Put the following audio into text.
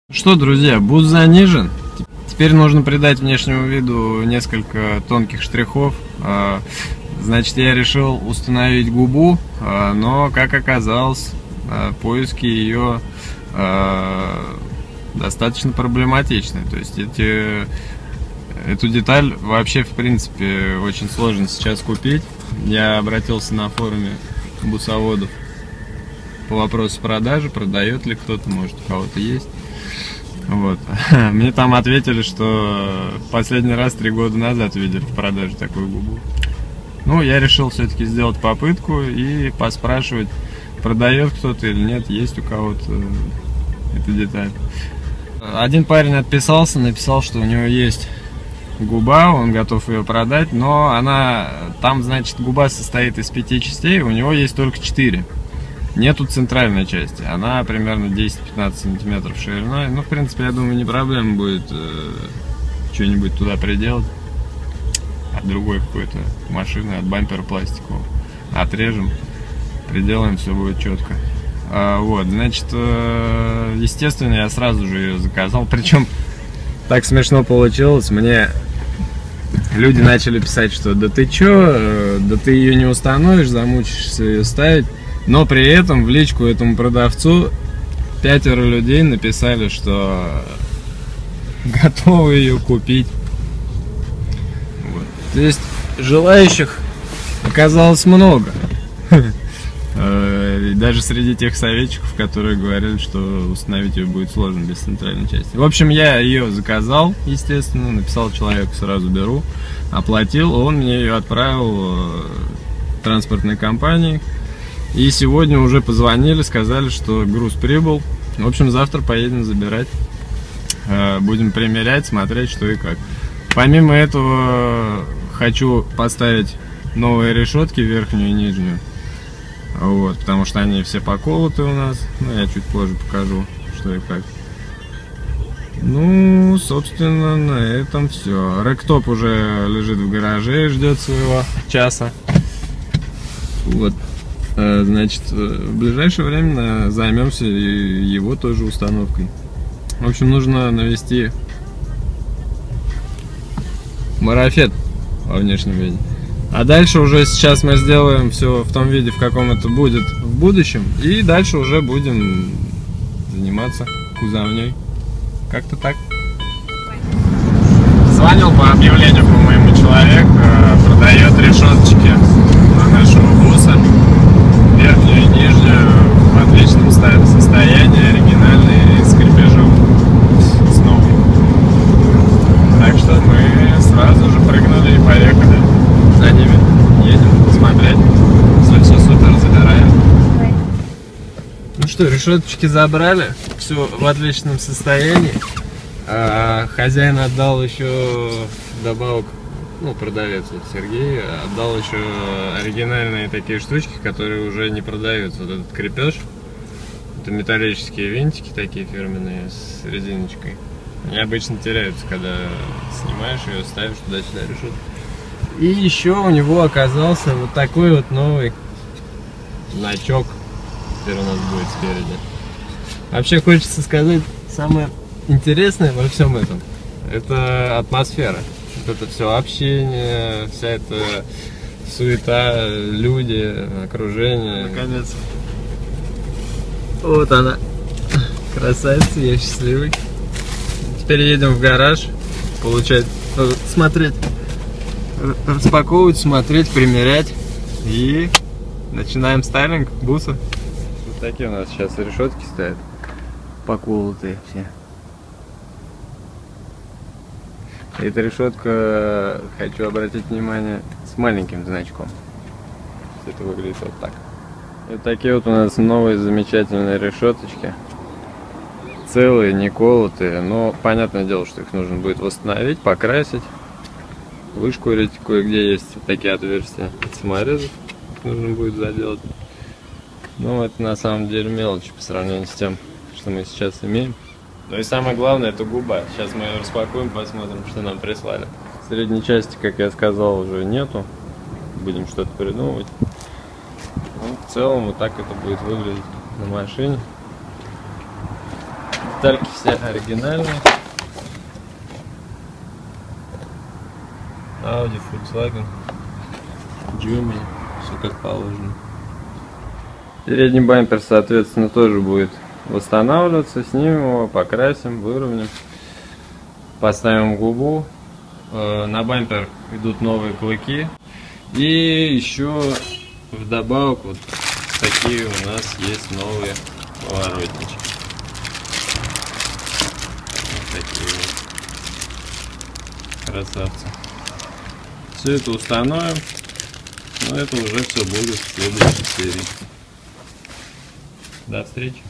Что, друзья, бус занижен. Теперь нужно придать внешнему виду несколько тонких штрихов. Значит, я решил установить губу, но, как оказалось, поиски ее достаточно проблематичны. То есть эту деталь вообще, в принципе, очень сложно сейчас купить. Я обратился на форуме бусоводов по вопросу продажи, продает ли кто-то, может, у кого-то есть. Вот. Мне там ответили, что последний раз 3 года назад видели в продаже такую губу. Ну, я решил все-таки сделать попытку и поспрашивать, продает кто-то или нет, есть у кого-то эта деталь. Один парень отписался, написал, что у него есть губа, он готов ее продать, но она, там, значит, губа состоит из 5 частей, у него есть только 4. Нету центральной части, она примерно 10-15 сантиметров шириной. Ну, в принципе, я думаю, не проблема будет что-нибудь туда приделать. От другой какой-то машины, от бампера пластикового. Отрежем, приделаем, все будет четко. Вот, значит, естественно, я сразу же ее заказал. Причем так смешно получилось. Мне люди начали писать, что да ты чё, да ты ее не установишь, замучишься ее ставить. Но при этом в личку этому продавцу 5 людей написали, что готовы ее купить. Вот. То есть желающих оказалось много. Даже среди тех советчиков, которые говорили, что установить ее будет сложно без центральной части. В общем, я ее заказал, естественно, написал человеку, сразу беру, оплатил, он мне ее отправил транспортной компании. И сегодня уже позвонили, сказали, что груз прибыл. В общем, завтра поедем забирать. Будем примерять, смотреть, что и как. Помимо этого, хочу поставить новые решетки, верхнюю и нижнюю. Вот, потому что они все поколоты у нас. Ну, я чуть позже покажу, что и как. Ну, собственно, на этом все. Рэктоп уже лежит в гараже и ждет своего часа. Вот. Значит, в ближайшее время займемся его тоже установкой. В общем, нужно навести марафет во внешнем виде. А дальше уже сейчас мы сделаем все в том виде, в каком это будет в будущем. И дальше уже будем заниматься кузовней. Как-то так. Звонил по объявлению, по-моему, человек. Продает решеточки нашего буса. Верхнюю и нижнюю в отличном состоянии, оригинальные, с крепежом, с новым. Так что мы сразу же прыгнули и поехали за ними. Едем смотреть. Все супер, забираем. Ну что, решеточки забрали, все в отличном состоянии. Хозяин отдал еще добавок. Ну, продавец вот Сергей отдал еще оригинальные такие штучки, которые уже не продаются. Вот этот крепеж, это металлические винтики такие фирменные с резиночкой. Они обычно теряются, когда снимаешь ее, ставишь туда-сюда решетку. И еще у него оказался вот такой вот новый значок. Теперь у нас будет спереди. Вообще хочется сказать, самое интересное во всем этом — это атмосфера. Это все общение, вся эта суета, люди, окружение. Наконец. Вот она, красавица, я счастливый. Теперь едем в гараж, получать, смотреть, распаковывать, смотреть, примерять. И начинаем стайлинг буса. Вот такие у нас сейчас решетки стоят, поколотые все. Эта решетка, хочу обратить внимание, с маленьким значком. Это выглядит вот так. И вот такие вот у нас новые замечательные решеточки. Целые, не колотые, но понятное дело, что их нужно будет восстановить, покрасить, вышкурить. Кое-где есть вот такие отверстия от саморезов, их нужно будет заделать. Но это на самом деле мелочи по сравнению с тем, что мы сейчас имеем. Ну и самое главное — это губа. Сейчас мы ее распакуем, посмотрим, что нам прислали. Средней части, как я сказал, уже нету. Будем что-то придумывать. Ну, в целом вот так это будет выглядеть на машине. Детальки все оригинальные. Audi, Volkswagen, Germany, все как положено. Передний бампер, соответственно, тоже будет восстанавливаться. Снимем его, покрасим, выровняем, поставим губу. На бампер идут новые клыки. И еще вдобавок вот такие у нас есть новые поворотнички. Вот такие вот красавцы. Все это установим, но это уже все будет в следующей серии. До встречи!